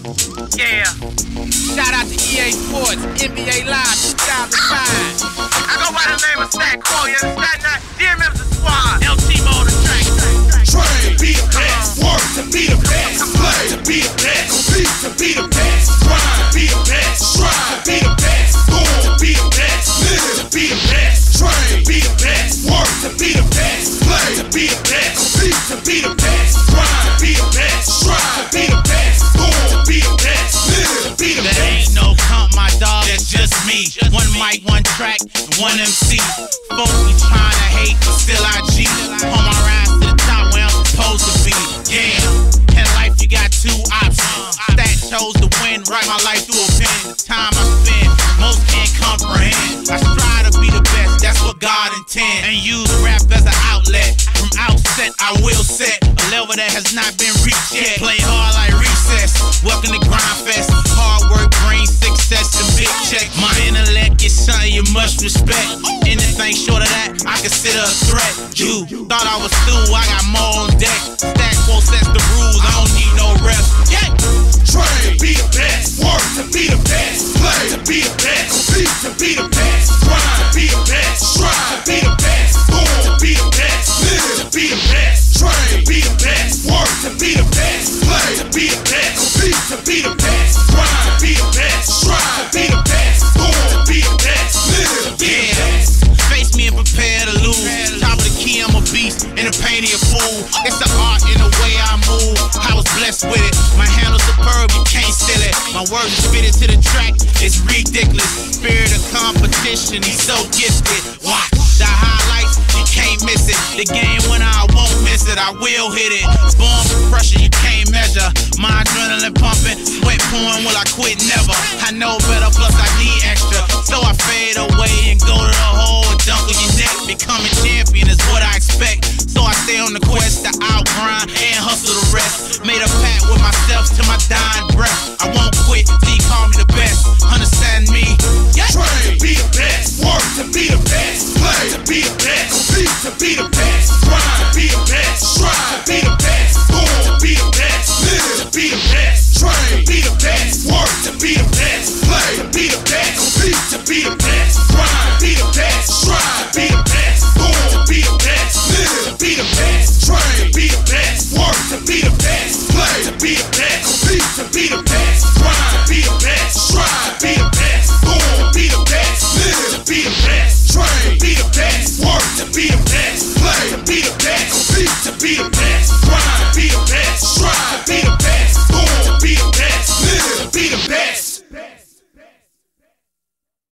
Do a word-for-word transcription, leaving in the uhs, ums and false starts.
Yeah. Shout out to E A Sports, N B A Live two thousand five. I go by the name of Stack Cole, you understand that? D M M's the squad, L T Mo the track. Train to be the best, work to be the best, play to be the best, compete to be the best, grind to be the best, strive to be the best, born to be the best, live to be the best, train to be the best, work to be the best, play to be the best, compete to be the best, grind to be the best, strive to be the best, born to be the best, live to be the best. There ain't no comp, my dog, that's just me. One mic, one track, one M C. Folks be trying to hate, but still I G. On my rise to the top where I'm supposed to be. Yeah, in life you got two options. That chose to win, write my life through a pen. The time I spend, most can't comprehend. I strive to be the best, that's what God intend. And use rap as an outlet. From outset, I will set a level that has not been reached yet. Play hard like recess, welcome to Grind Fest. Hard work brings success and big check. My intellect is something you must respect. Anything short of that, I consider a threat. You thought I was through, I got more on deck. Stack quote sets the rules, I don't need no rest. Yeah. Train to be the best, work to be the best, play to be the best, compete to be the best, grind to be the best, strive to be the best, born to be the best, live to be the best, train to be the best, work to be the best, play to be the best, compete to be the best, grind to be the best, strive to be the best, born to be the best, live to be the best. Face me and prepare to lose. Top of the key, I'm a beast, and a painting a fool. It's the art in the way I move. I was blessed with it. My handle's superb, you can't steal it. My words is fitted to the track, it's ridiculous. Spirit of competition, he's so gifted. Watch the highlights, you can't miss it. The game winner, I won't miss it, I will hit it. Born for pressure, you can't measure. My adrenaline pumping, sweat pouring, will I quit? Never. I know better, plus I need extra. So I fade away and go to the hole and dunk on your neck. Becoming champion is what I expect. So I stay on the quest to outgrind and hustle the rest. Made a pact with myself to my dying breath. I won't quit till you call me the best. Understand me? Yeah. Train to be the best, work to be the best, play to be the best, compete to be the best, grind to be the best, strive to be the best, born to be the best, live to be the best, train to be the best, work to be the best, play to be the best, compete to be the best, grind to be the best, strive to be the best, born to be the best, live to be the best, train to be the best, work to be the best, play to be the best, compete to be the